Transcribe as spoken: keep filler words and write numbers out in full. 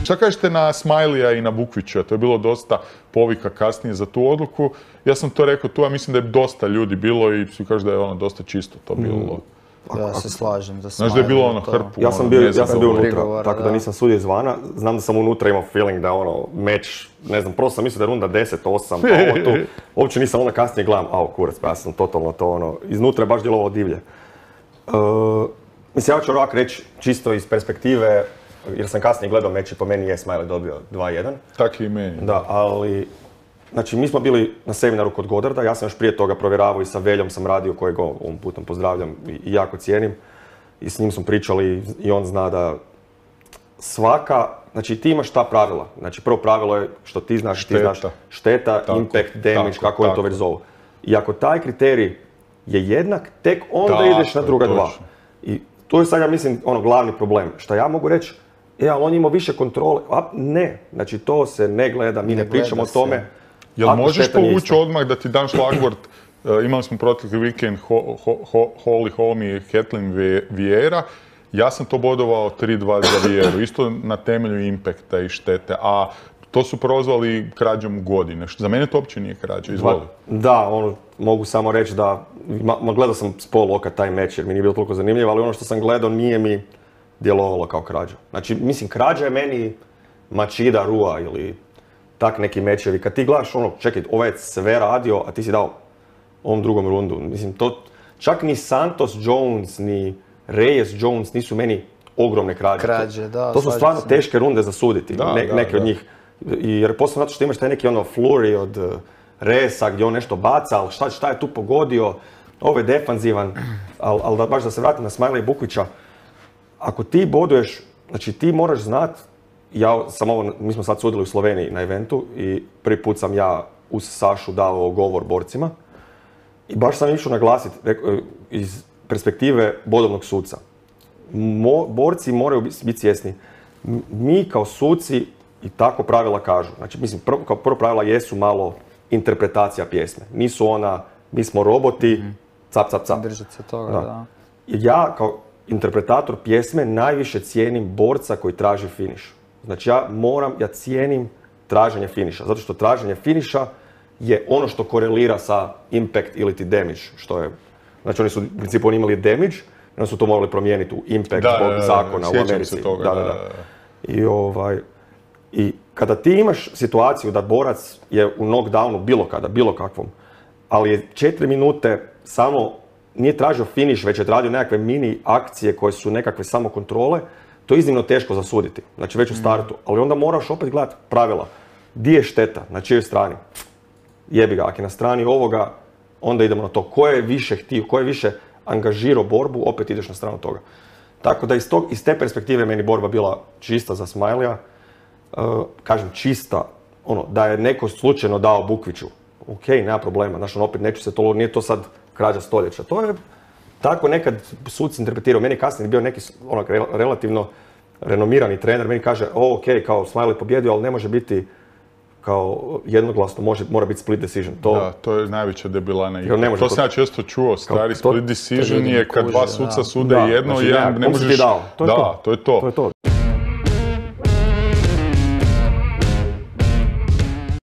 Šta kažete na Smajlija i na Bukvića? To je bilo dosta povika kasnije za tu odluku. Ja sam to rekao tu, a mislim da je dosta ljudi bilo i svi kažu da je ono dosta čisto to bilo. Mm. Ja se slažem da Znaš da je bilo ono hrpu. Ja sam bio, ja sam bio unutra, tako da nisam sudio izvana. Znam da sam unutra imao feeling da je ono meč, ne znam, prvo sam mislio da je runda deset osam, pa ovo tu. Uopće nisam onda kasnije gledam, au kurac, pa ja sam totalno to ono, iznutra je baš djelovalo divlje. Uh, mislim, ja ću ovak reći čisto iz perspektive, jer sam kasnije gledao meč i po meni je Smajlij dobio dva jedan. Tako i meni. Da, ali, znači mi smo bili na seminaru kod Godarda, ja sam još prije toga provjeravao i sa Veljom sam radio, kojeg ovom putom pozdravljam i jako cijenim. I s njim smo pričali i on zna da svaka, znači ti imaš ta pravila. Znači prvo pravilo je što ti znaš, šteta. ti znaš šteta, tako, impact, damage, tako, kako oni to već zovu. I ako taj kriterij je jednak, tek onda da, ideš na druga dva. I to je sad, ja mislim, ono glavni problem. Šta ja mogu reći, e, ali on ima više kontrole. A, ne, znači to se ne gleda, mi ne, ne pričamo o tome. Jel možeš povući odmah da ti dam šlagvort? Uh, imali smo protekli vikend ho, ho, ho, Holly Holm i Kathleen Vieira. Ja sam to bodovao tri dva za Vieru, isto na temelju impakta i štete. A to su prozvali krađom godine. Za mene to uopće nije krađa, izvoli. Da, ono, mogu samo reći da, ma, ma gledao sam s pol oka taj meč jer mi nije bilo toliko zanimljivo, ali ono što sam gledao nije mi djelovalo kao krađa. Znači, mislim, krađa je meni Machida, Rua ili tak neki mečevi. Kad ti gledaš ono, čekaj, ovaj je sve radio, a ti si dao ovom drugom rundu. Mislim, to, čak ni Santos Jones, ni Reyes Jones nisu meni ogromne krađe. Krađe, da. To su stvarno se. teške runde za suditi, da, ne, da, neke da. od njih. I, jer posebno zato što imaš taj neki ono flurry od uh, Reyesa gdje on nešto baca, ali šta, šta je tu pogodio, ovo je defanzivan, ali al da baš da se vratim na Smajlija i Bukvića, ako ti boduješ, znači ti moraš znat, ja sam ovo, mi smo sad sudili u Sloveniji na eventu i prvi put sam ja uz Sašu dao govor borcima i baš sam išao naglasiti iz perspektive bodovnog suca. Mo, borci moraju biti svjesni, mi kao suci i tako pravila kažu. Znači, mislim, prvo, kao prvo pravila jesu malo interpretacija pjesme. Nisu ona, mi smo roboti, mm. cap, cap, cap. Držat se toga, da. da. Ja kao interpretator pjesme najviše cijenim borca koji traži finiš. Znači, ja moram, ja cijenim traženje finiša. Zato što traženje finiša je ono što korelira sa impact ili ti damage, što je, znači oni su u principu oni imali damage, onda su to morali promijeniti u impact da, zbog zakona da, u Americi. Se toga, da, da, da. I, ovaj, I kada ti imaš situaciju da borac je u knockdownu bilo kada, bilo kakvom, ali je četiri minute samo, nije tražio finish, već je radio nekakve mini akcije koje su nekakve samo kontrole, to je iznimno teško zasuditi, znači već u startu. Mm. Ali onda moraš opet gledati pravila. Di je šteta, na čijoj strani? Jebi ga, ako je na strani ovoga, onda idemo na to. Ko je više htio, ko je više angažirao borbu, opet ideš na stranu toga. Tako da iz, tog, iz te perspektive meni borba bila čista za Smajlija. Uh, kažem čista, ono, da je neko slučajno dao Bukviću. Ok, nema problema, znaš, on opet neću se to, nije to sad krađa stoljeća. To je tako nekad suci interpretirao. Meni je kasnije bio neki onak, relativno renomirani trener, meni kaže, o, ok, kao Smajlij pobjedio, ali ne može biti kao jednoglasno, može, mora biti split decision. To, da, to je najveća debilana. To, to sam ja često čuo, stari split decision je kad dva suca sude jedno i jedan ne možeš... To je da, to je to. To je to.